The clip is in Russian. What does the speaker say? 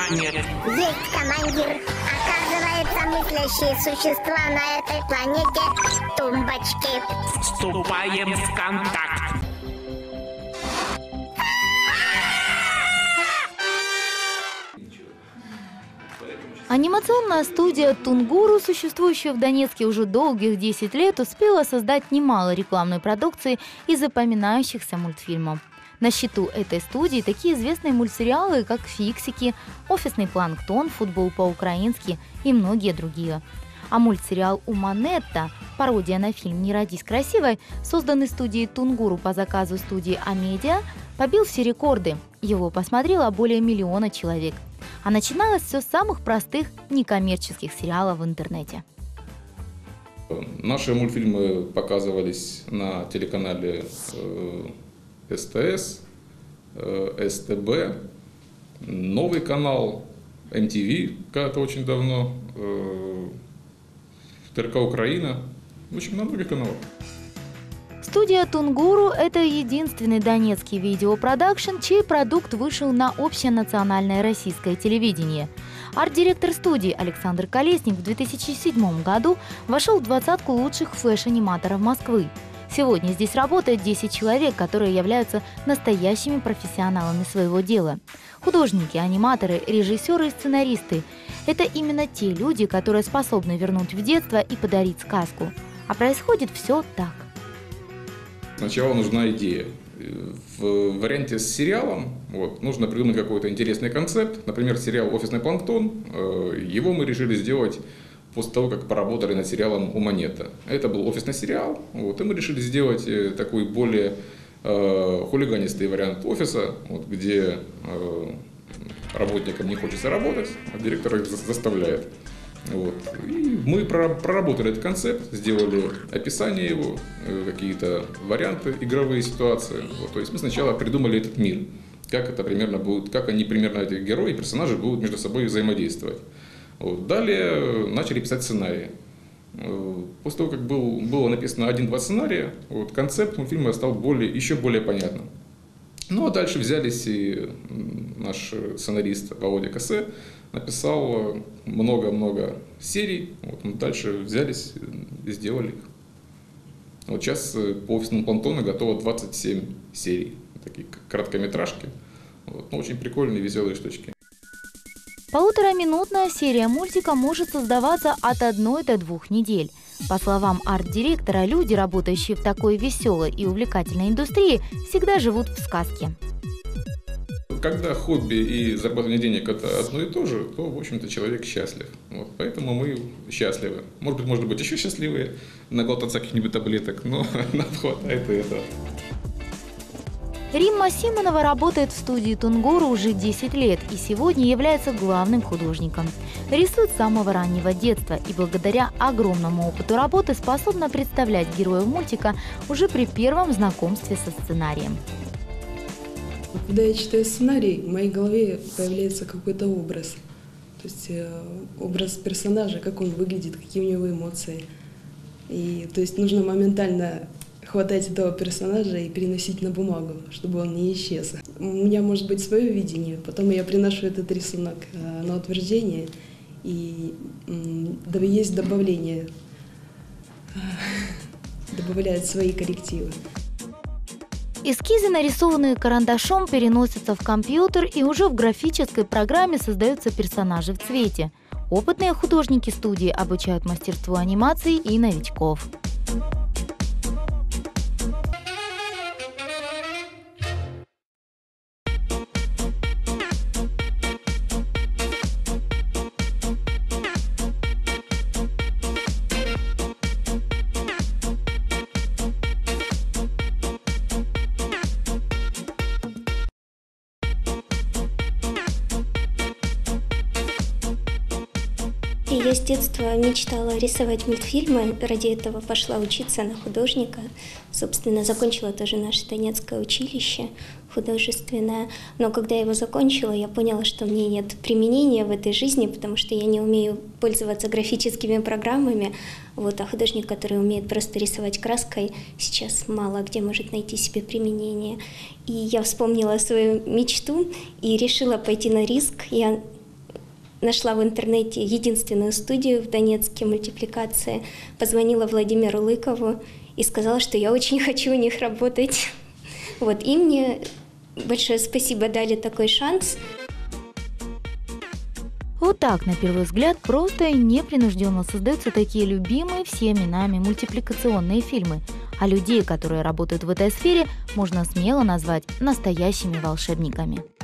планет. Есть, командир. Оказывается, мыслящие существа на этой планете — тумбочки. Вступаем в контакт. Анимационная студия «Тунгуру», существующая в Донецке уже долгих 10 лет, успела создать немало рекламной продукции и запоминающихся мультфильмов. На счету этой студии такие известные мультсериалы, как «Фиксики», «Офисный планктон», «Футбол по-украински» и многие другие. А мультсериал «Уманетта», пародия на фильм «Не родись красивой», созданный студией «Тунгуру» по заказу студии «Амедиа», побил все рекорды. Его посмотрело более 1 миллиона человек. А начиналось все с самых простых некоммерческих сериалов в интернете. Наши мультфильмы показывались на телеканале СТС, СТБ, новый канал, MTV когда-то очень давно, ТРК Украина, в общем, на многих каналах. Студия «Тунгуру» – это единственный донецкий видеопродакшн, чей продукт вышел на общенациональное российское телевидение. Арт-директор студии Александр Колесник в 2007 году вошел в 20 лучших флеш-аниматоров Москвы. Сегодня здесь работает 10 человек, которые являются настоящими профессионалами своего дела. Художники, аниматоры, режиссеры и сценаристы – это именно те люди, которые способны вернуть в детство и подарить сказку. А происходит все так. Сначала нужна идея. В варианте с сериалом нужно придумать какой-то интересный концепт. Например, сериал «Офисный планктон». Его мы решили сделать после того, как поработали над сериалом «Уманетта». Это был офисный сериал, и мы решили сделать такой более хулиганистый вариант офиса, где работникам не хочется работать, а директор их заставляет. И мы проработали этот концепт, сделали описание его, какие-то варианты, игровые ситуации. То есть мы сначала придумали этот мир, как это примерно будет, как они примерно, эти герои и персонажи будут между собой взаимодействовать. Далее начали писать сценарии. После того, как было написано 1-2 сценария, концепт мультфильма стал еще более понятным. Ну а дальше взялись, и наш сценарист Володя Косе написал много-много серий. Мы дальше взялись и сделали их. Сейчас по «Офисному планктону» готово 27 серий. Такие короткометражки. Очень прикольные, веселые штучки. 1,5-минутная серия мультика может создаваться от 1 до 2 недель. По словам арт-директора, люди, работающие в такой веселой и увлекательной индустрии, всегда живут в сказке. Когда хобби и зарабатывание денег – это одно и то же, то, в общем-то, человек счастлив. Поэтому мы счастливы. Может быть, можно быть еще счастливее, наглотаться каких-нибудь таблеток, но нам хватает и этого. Римма Симонова работает в студии «Тунгуру» уже 10 лет и сегодня является главным художником. Рисует с самого раннего детства и благодаря огромному опыту работы способна представлять героев мультика уже при первом знакомстве со сценарием. Когда я читаю сценарий, в моей голове появляется какой-то образ. То есть образ персонажа, как он выглядит, какие у него эмоции. И то есть нужно моментально хватать этого персонажа и переносить на бумагу, чтобы он не исчез. У меня может быть свое видение, потом я приношу этот рисунок на утверждение, и есть добавление, добавляют свои коррективы. Эскизы, нарисованные карандашом, переносятся в компьютер, и уже в графической программе создаются персонажи в цвете. Опытные художники студии обучают мастерству анимации и новичков. Я с детства мечтала рисовать мультфильмы, ради этого пошла учиться на художника. Собственно, закончила тоже наше Донецкое училище художественное. Но когда я его закончила, я поняла, что мне нет применения в этой жизни, потому что я не умею пользоваться графическими программами. А художник, который умеет просто рисовать краской, сейчас мало где может найти себе применение. И я вспомнила свою мечту и решила пойти на риск. Я нашла в интернете единственную студию в Донецке «Мультипликация», позвонила Владимиру Лыкову и сказала, что я очень хочу у них работать. Вот, и мне большое спасибо, дали такой шанс. Вот так, на первый взгляд, просто и непринужденно создаются такие любимые всеми нами мультипликационные фильмы. А людей, которые работают в этой сфере, можно смело назвать настоящими волшебниками.